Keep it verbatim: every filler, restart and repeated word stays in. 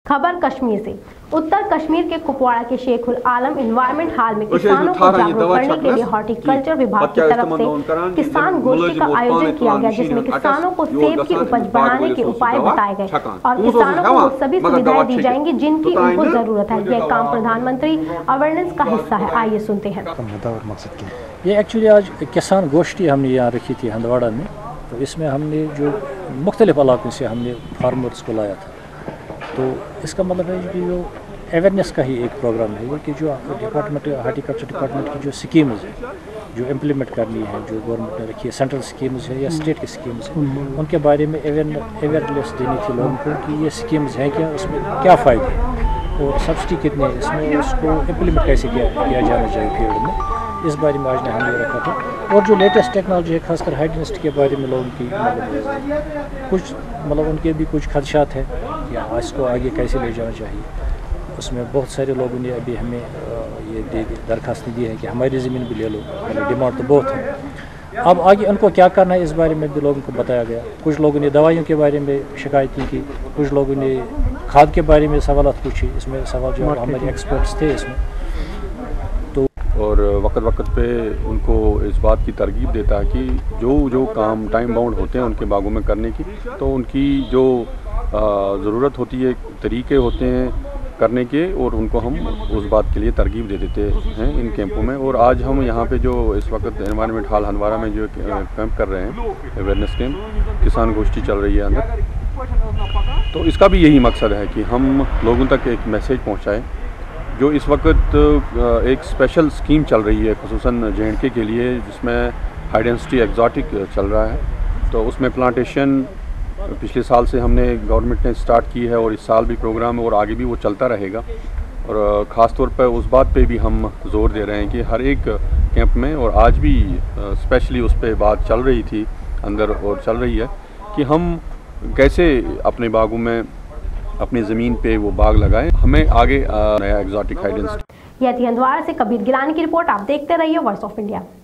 खबर कश्मीर से। उत्तर कश्मीर के कुपवाड़ा के शेख उल आलम एनवायरमेंट हॉल में किसानों को जागरूक करने के लिए हॉर्टिकल्चर विभाग की तरफ से किसान गोष्ठी का आयोजन किया गया, जिसमें किसानों को सेब की उपज बढ़ाने के उपाय बताए गए और किसानों को वो सभी सुविधाएं दी जाएंगी जिनकी उनको जरूरत है। यह काम प्रधानमंत्री अवेयरनेस का हिस्सा है। आइए सुनते हैं। ये एक्चुअली आज किसान गोष्ठी हमने यहाँ रखी थी हंदवाड़ा में, तो इसमें हमने जो मुख्तलिफ इलाकों से हमने फार्मर्स को लाया था। तो इसका मतलब है कि जो अवेयरनेस का ही एक प्रोग्राम है कि जो डिपार्टमेंट हार्टिकल्चर डिपार्टमेंट की जो स्कीम्स हैं जो इम्प्लीमेंट करनी है, जो गवर्नमेंट ने रखी है, सेंट्रल स्कीम्स है या स्टेट की स्कीम्स हैं, उनके बारे में अवेयरनेस देनी थी लोगों को कि ये स्कीम्स हैं क्या, उसमें क्या फ़ायदे हैं और सब्सिडी कितनी है इसमें, उसको इम्प्लीमेंट कैसे किया किया जाना चाहिए फील्ड में। इस बारे में आज ने हमने रखा था। और जो लेटेस्ट टेक्नोलॉजी है, खासकर हाइड्रोनिस्ट के बारे में लोगों की मतलब कुछ मतलब उनके भी कुछ खदशात है कि इसको आगे कैसे ले जाना चाहिए। उसमें बहुत सारे लोगों ने अभी हमें ये दे दरख्वास्त दी है कि हमारी ज़मीन भी ले लो, मतलब डिमांड तो बहुत है। अब आगे उनको क्या करना है इस बारे में भी लोगों को बताया गया। कुछ लोगों ने दवाइयों के बारे में शिकायत की, कुछ लोगों ने खाद के बारे में सवाल पूछे। इसमें सवाल जो हमारे एक्सपर्ट्स थे इसमें, और वक्त वक्त पे उनको इस बात की तरगीब देता है कि जो जो काम टाइम बाउंड होते हैं उनके बागों में करने की, तो उनकी जो ज़रूरत होती है, तरीके होते हैं करने के, और उनको हम उस बात के लिए तरगीब दे देते हैं इन कैंपों में। और आज हम यहाँ पे जो इस वक्त एनवायरनमेंट हॉल हंदवाड़ा में जो कैंप कर रहे हैं, अवेयरनेस कैंप, किसान गोष्ठी चल रही है अंदर, तो इसका भी यही मकसद है कि हम लोगों तक एक मैसेज पहुँचाएँ। जो इस वक्त एक स्पेशल स्कीम चल रही है खुसूसन जे एंड के के लिए, जिसमें हाई डेंसिटी एक्जॉटिक चल रहा है, तो उसमें प्लांटेशन पिछले साल से हमने गवर्नमेंट ने स्टार्ट की है और इस साल भी प्रोग्राम है और आगे भी वो चलता रहेगा। और ख़ास तौर पर उस बात पे भी हम जोर दे रहे हैं कि हर एक कैंप में, और आज भी स्पेशली उस पर बात चल रही थी अंदर और चल रही है कि हम कैसे अपने बागों में अपनी ज़मीन पे वो बाग लगाएं। हमें आगे नया एक्सोटिक हाइडेंसिटी। यह थी हंदवाड़ा से कबीर गिलानी की रिपोर्ट। आप देखते रहिए वॉइस ऑफ इंडिया।